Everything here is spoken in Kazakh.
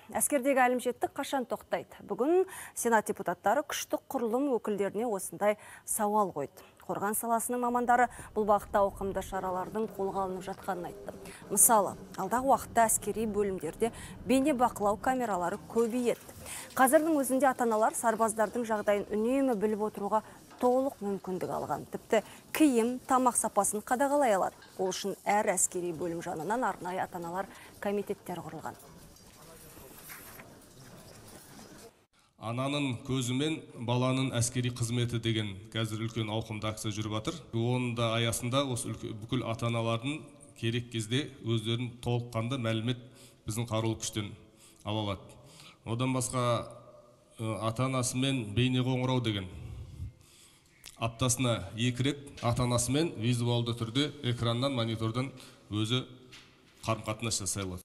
Әскердегі әлімжеттік қашан тоқтайды? Бүгін Сенат депутаттары күштік құрылым өкілдеріне осындай сауал қойды. Қорған саласының мамандары бұл бағытта ауқымды шаралардың қолға алынып жатқанын айтты. Мысалы, алдағы уақытта әскери бөлімдерде бейне бақылау камералары көбейеді. Қазірдің өзінде ата-аналар сарбаздардың жағдайын үнемі біліп отыруға толық мүмкіндік алған. Тіпті киім, тамақ сапасын қадағалай алады. Ол үшін әр әскери бөлім жанынан арнайы ата-аналар комитеттер құрылған. Ананың көзімен баланың әскери қызметі деген қазір үлкен ауқымды акция жүріп жатыр. Оның да аясында осы бүкіл ата-аналардың керек кезде өздерін толыққанды мәлімет біздің қарулы күштен ала алады. Одан басқа ата-анасымен бейне қоңырау деген аптасына 2 рет ата-анасымен визуалды түрде экраннан, монитордан өзі қарым-қатынас жасай алады.